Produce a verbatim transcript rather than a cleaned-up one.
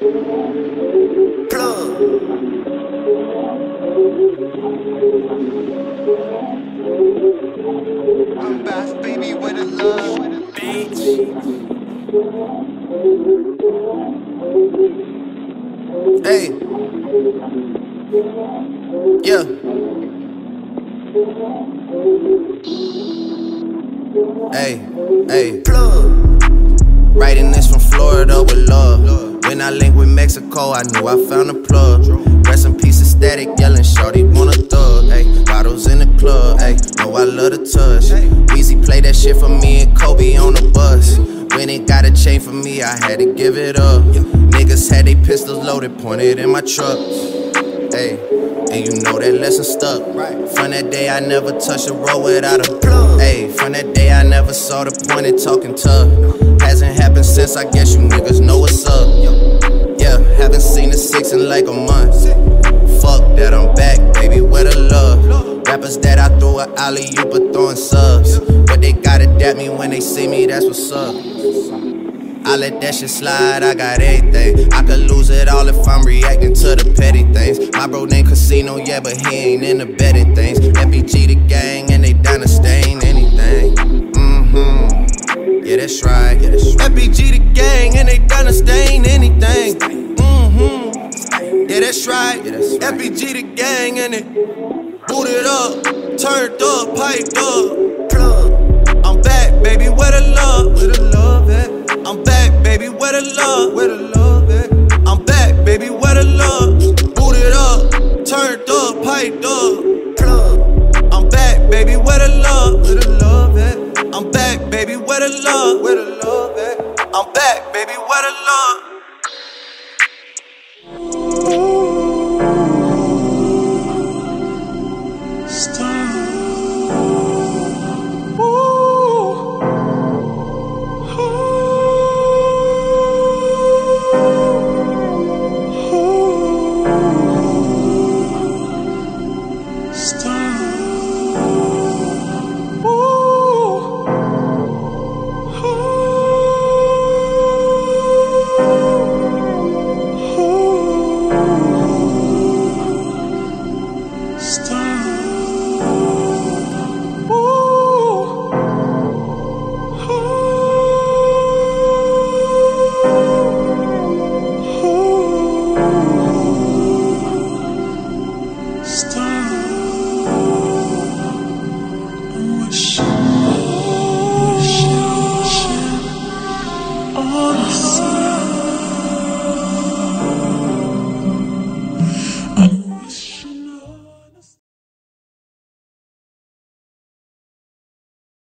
Plug. I'm back, baby, with a love. Bitch. Hey. Yeah. Hey, hey. Plug. Writing this from Florida with love. When I linked with Mexico, I knew I found a plug. Rest in peace, Static, yelling, shorty want a thug. Ay, bottles in the club, ay, know I love the touch. Weezy play that shit for me and Kobe on the bus. When it got a chain for me, I had to give it up. Niggas had they pistols loaded, pointed in my truck. Ay, and you know that lesson stuck. From that day, I never touched a road without a plug. Ay, from that day, I never saw the point in talking tough. Hasn't happened since, I guess you niggas know what's up. Yeah, haven't seen a six in like a month. Fuck that, I'm back, baby, where the love? Rappers that I throw a alley-oop but throwing subs. But they gotta adapt me when they see me, that's what's up. I let that shit slide, I got everything. I could lose it all if I'm reacting to the petty things. My bro named Casino, yeah, but he ain't into betting things. F B G the gang and they down to stain anything. Mm-hmm, yeah, that's right. F B G the gang and they down to stain anything. Mm-hmm, yeah, that's right. F B G the gang and it booted up, turned up, piped up. Plug. I'm back, baby, where the love? Where the love at? I'm back, baby, where the love? Where the love at? I'm back, baby, where the love? Booted up, turned up, piped up. Plug. I'm back, baby, where the love? Where the love at? I'm back, baby, where the love? Where the love at? I'm back, baby, where the love?